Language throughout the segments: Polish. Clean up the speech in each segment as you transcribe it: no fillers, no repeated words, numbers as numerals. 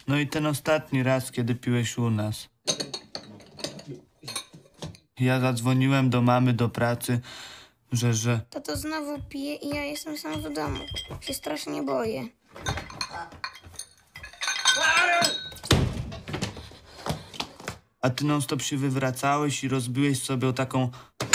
No i ten ostatni raz, kiedy piłeś u nas. Ja zadzwoniłem do mamy do pracy, że... Tato znowu pije i ja jestem sam w domu. Się strasznie boję. A ty non stop się wywracałeś i rozbiłeś sobie o taką...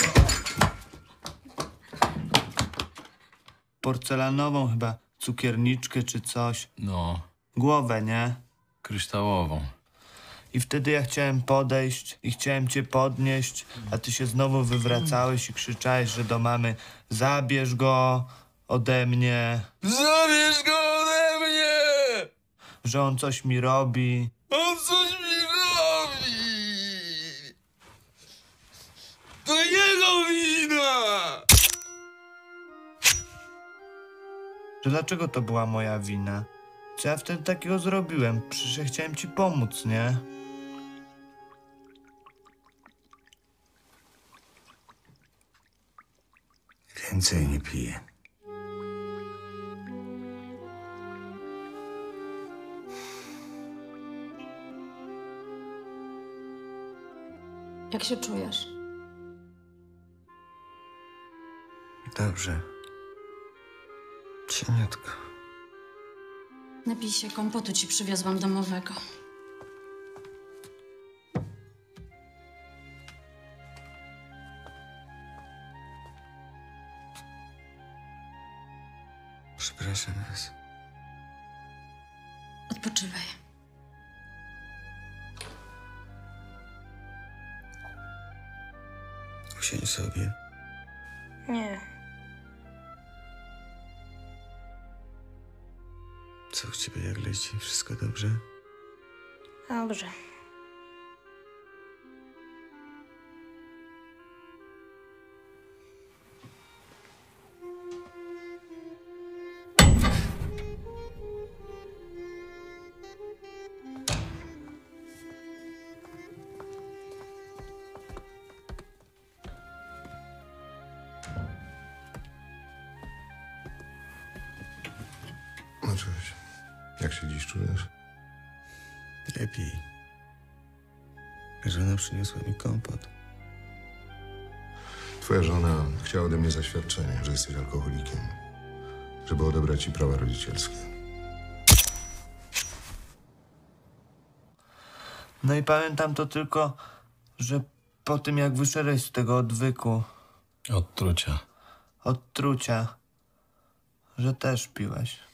porcelanową chyba cukierniczkę czy coś. No, Głowę, nie? kryształową. I wtedy ja chciałem podejść i chciałem cię podnieść, a ty się znowu wywracałeś i krzyczałeś, że do mamy zabierz go ode mnie, Zabierz go ode mnie! że on coś mi robi. On coś mi robi! To jego wina! Że dlaczego to była moja wina? Co ja wtedy takiego zrobiłem? Przecież ja chciałem ci pomóc, nie? Więcej nie piję. Jak się czujesz? Dobrze. Cieniutko. Napij się kompotu, ci przywiozłam domowego. Przepraszam was. Odpoczywaj. Usiądź sobie. Nie. Co u ciebie, jak leci? Wszystko dobrze? Dobrze. No cześć. Jak się dziś czujesz? Lepiej. Żona przyniosła mi kompot. Twoja żona chciała ode mnie zaświadczenie, że jesteś alkoholikiem, żeby odebrać ci prawa rodzicielskie. No i pamiętam to tylko, że po tym jak wyszedłeś z tego odwyku, Od trucia. od trucia, że też piłeś.